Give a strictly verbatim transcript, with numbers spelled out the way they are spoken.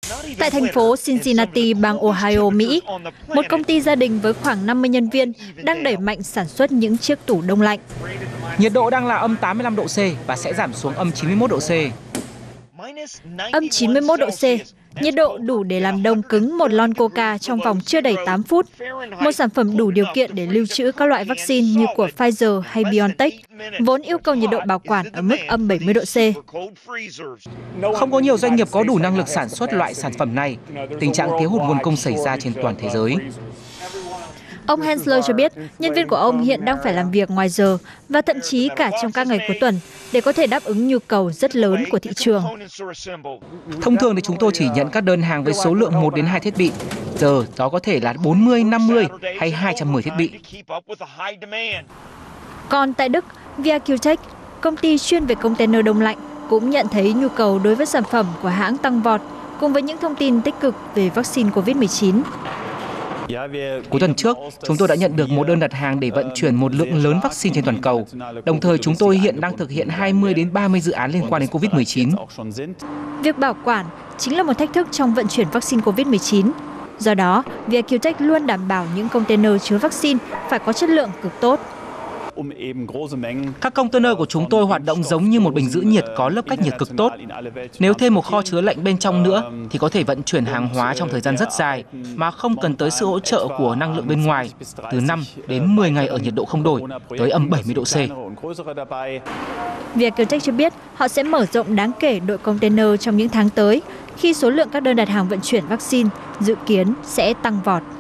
Tại thành phố Cincinnati, bang Ohio, Mỹ, một công ty gia đình với khoảng năm mươi nhân viên đang đẩy mạnh sản xuất những chiếc tủ đông lạnh. Nhiệt độ đang là âm tám mươi lăm độ C và sẽ giảm xuống âm chín mươi mốt độ C. Âm chín mươi mốt độ C, nhiệt độ đủ để làm đông cứng một lon Coca trong vòng chưa đầy tám phút. Một sản phẩm đủ điều kiện để lưu trữ các loại vaccine như của Pfizer hay BioNTech, vốn yêu cầu nhiệt độ bảo quản ở mức âm bảy mươi độ C. Không có nhiều doanh nghiệp có đủ năng lực sản xuất loại sản phẩm này. Tình trạng thiếu hụt nguồn cung xảy ra trên toàn thế giới. Ông Hensler cho biết, nhân viên của ông hiện đang phải làm việc ngoài giờ và thậm chí cả trong các ngày cuối tuần để có thể đáp ứng nhu cầu rất lớn của thị trường. Thông thường thì chúng tôi chỉ nhận các đơn hàng với số lượng một đến hai thiết bị. Giờ đó có thể là bốn mươi, năm mươi hay hai trăm mười thiết bị. Còn tại Đức, ViaQtech, công ty chuyên về container đông lạnh, cũng nhận thấy nhu cầu đối với sản phẩm của hãng tăng vọt cùng với những thông tin tích cực về vaccine Covid mười chín. Cuối tuần trước, chúng tôi đã nhận được một đơn đặt hàng để vận chuyển một lượng lớn vaccine trên toàn cầu. Đồng thời, chúng tôi hiện đang thực hiện hai mươi đến ba mươi dự án liên quan đến Covid mười chín. Việc bảo quản chính là một thách thức trong vận chuyển vaccine Covid mười chín. Do đó, ViaQtech luôn đảm bảo những container chứa vaccine phải có chất lượng cực tốt. Các container của chúng tôi hoạt động giống như một bình giữ nhiệt có lớp cách nhiệt cực tốt. Nếu thêm một kho chứa lạnh bên trong nữa thì có thể vận chuyển hàng hóa trong thời gian rất dài mà không cần tới sự hỗ trợ của năng lượng bên ngoài, từ năm đến mười ngày ở nhiệt độ không đổi tới âm bảy mươi độ C. ViaQtech cho biết họ sẽ mở rộng đáng kể đội container trong những tháng tới khi số lượng các đơn đặt hàng vận chuyển vaccine dự kiến sẽ tăng vọt.